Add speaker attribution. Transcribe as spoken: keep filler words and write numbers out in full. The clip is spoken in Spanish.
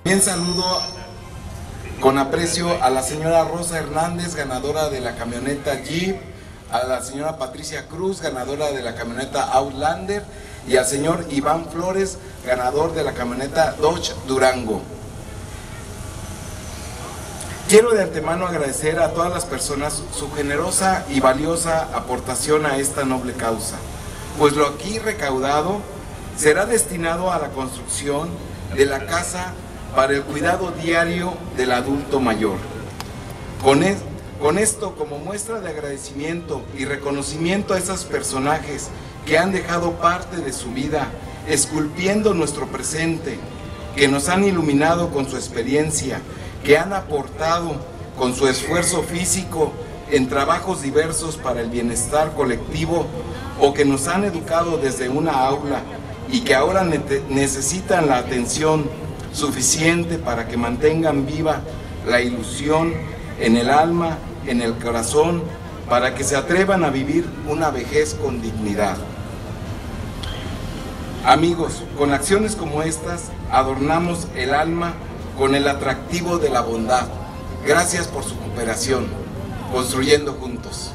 Speaker 1: También saludo con aprecio a la señora Rosa Hernández, ganadora de la camioneta Jeep, a la señora Patricia Cruz, ganadora de la camioneta Outlander, y al señor Iván Flores, ganador de la camioneta Dodge Durango. Quiero de antemano agradecer a todas las personas su generosa y valiosa aportación a esta noble causa, pues lo aquí recaudado será destinado a la construcción de la casa para el cuidado diario del adulto mayor. Con, es, con esto, como muestra de agradecimiento y reconocimiento a esos personajes que han dejado parte de su vida esculpiendo nuestro presente, que nos han iluminado con su experiencia, que han aportado con su esfuerzo físico en trabajos diversos para el bienestar colectivo, o que nos han educado desde una aula y que ahora ne- necesitan la atención suficiente para que mantengan viva la ilusión en el alma, en el corazón, para que se atrevan a vivir una vejez con dignidad. Amigos, con acciones como estas adornamos el alma con el atractivo de la bondad. Gracias por su cooperación, construyendo juntos.